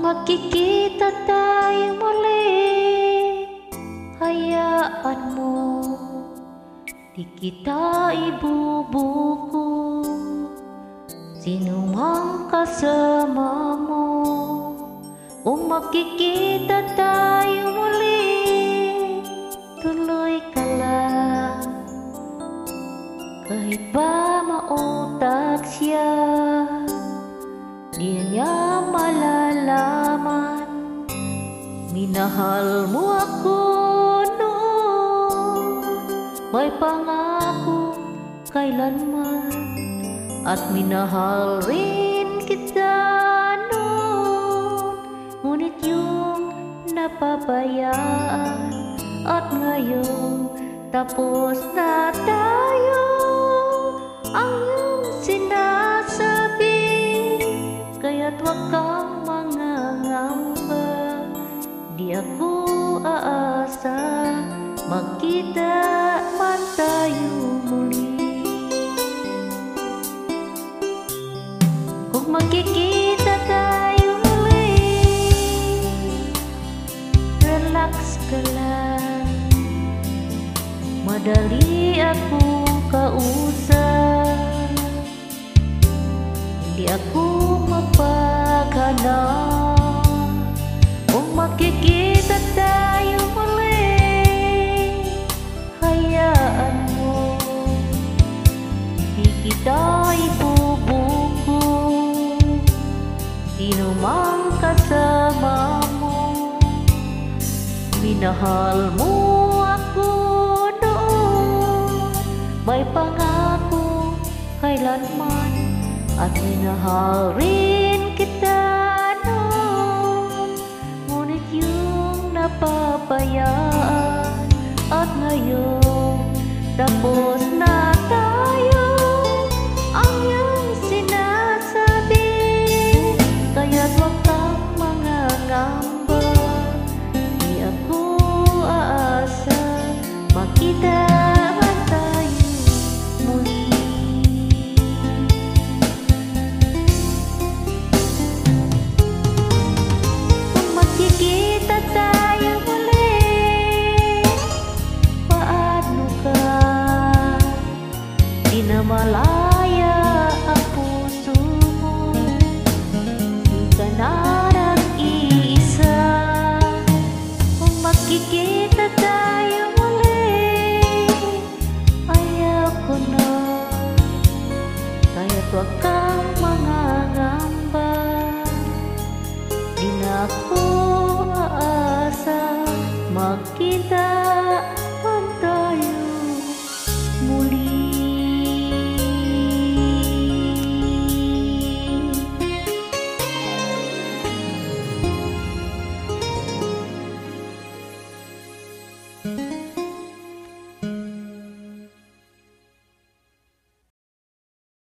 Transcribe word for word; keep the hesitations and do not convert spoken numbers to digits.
magkikita tayo muli, hayaan mo, di kita ibubuko. Sino mang kasama mo, kung magkikita tayo muli, tuloy ka lang. Kahit ba mautak siya, di niya malalaman. Minahal mo ako noon, may pangako kailanman, at minahal rin kita noon. Ngunit yung napabayaan, at ngayon tapos na tayo. Ang iyong sinasabi, kaya't huwag kang mangangamba. Di ako aasa, magkita man tayo muli. Kung magkikita tayo muli, relax ka lang. Madali akong kausap, hindi ako mapaghanap. Kung magkikita tayo muli, hayaan mo, di kita ibubuko. Sino mang kasama mo, minahal mo ako noon, may pangako kailanman, at minahal rin kita noon. Ngunit yung napabayaan, at ngayon tapos na tayo. Ang iyong sinasabi, kaya't huwag kang mangangamba. Di ako aasa, makita man tayo muli. Kung magkikita tayo muli, paano ka? Di na malaya ang puso mo, di ka na nag-iisa. Kung magkikita tayo muli, ayaw ko na, kaya't huwag kang mangangamba. Di na ako aasa, magkita